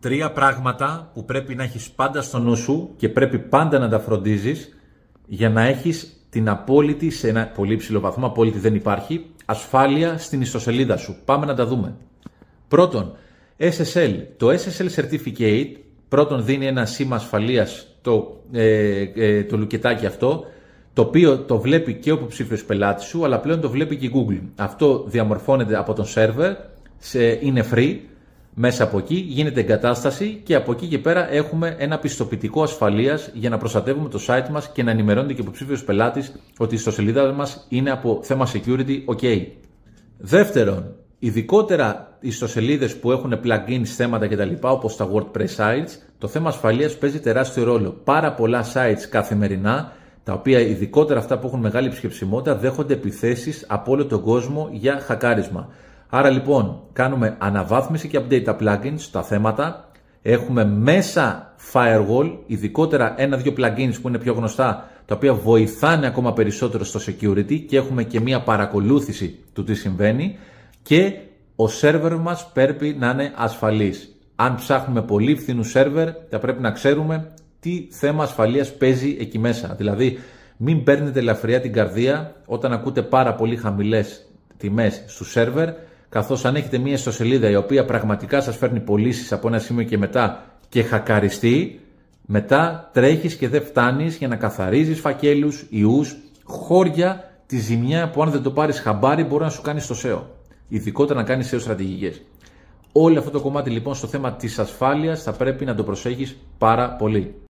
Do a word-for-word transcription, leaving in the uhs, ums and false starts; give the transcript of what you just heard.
Τρία πράγματα που πρέπει να έχεις πάντα στο νου σου και πρέπει πάντα να τα φροντίζεις για να έχεις την απόλυτη, σε ένα πολύ ψηλό βαθμό, απόλυτη δεν υπάρχει, ασφάλεια στην ιστοσελίδα σου. Πάμε να τα δούμε. Πρώτον, ες ες ελ. Το ες ες ελ Certificate πρώτον δίνει ένα σήμα ασφαλείας, το, ε, ε, το λουκετάκι αυτό, το οποίο το βλέπει και ο υποψήφιος πελάτης σου, αλλά πλέον το βλέπει και η Google. Αυτό διαμορφώνεται από τον σερβερ, σε, είναι free, μέσα από εκεί γίνεται εγκατάσταση και από εκεί και πέρα έχουμε ένα πιστοποιητικό ασφαλείας για να προστατεύουμε το site μας και να ενημερώνεται και ο υποψήφιος πελάτης ότι η ιστοσελίδα μας είναι από θέμα security ok. Δεύτερον, ειδικότερα ιστοσελίδες που έχουν plugins, θέματα κτλ. Όπως τα WordPress sites, το θέμα ασφαλείας παίζει τεράστιο ρόλο. Πάρα πολλά sites καθημερινά, τα οποία ειδικότερα αυτά που έχουν μεγάλη επισκεψιμότητα, δέχονται επιθέσεις από όλο τον κόσμο για χακάρισμα. Άρα λοιπόν κάνουμε αναβάθμιση και update τα plugins, τα θέματα. Έχουμε μέσα firewall, ειδικότερα ένα-δυο plugins που είναι πιο γνωστά, τα οποία βοηθάνε ακόμα περισσότερο στο security και έχουμε και μία παρακολούθηση του τι συμβαίνει και ο σερβερ μας πρέπει να είναι ασφαλής. Αν ψάχνουμε πολύ φθηνούς σερβερ, θα πρέπει να ξέρουμε τι θέμα ασφαλείας παίζει εκεί μέσα. Δηλαδή, μην παίρνετε ελαφριά την καρδία όταν ακούτε πάρα πολύ χαμηλές τιμές στους σερβερ, καθώς αν έχετε μία ιστοσελίδα η οποία πραγματικά σας φέρνει πωλήσεις από ένα σημείο και μετά και χακαριστεί, μετά τρέχεις και δεν φτάνεις για να καθαρίζεις φακέλους, ιούς, χώρια, τη ζημιά που αν δεν το πάρεις χαμπάρι μπορεί να σου κάνει στο σέο. Ειδικότερα να κάνεις σέο στρατηγικές. Όλο αυτό το κομμάτι λοιπόν στο θέμα της ασφάλειας θα πρέπει να το προσέχεις πάρα πολύ.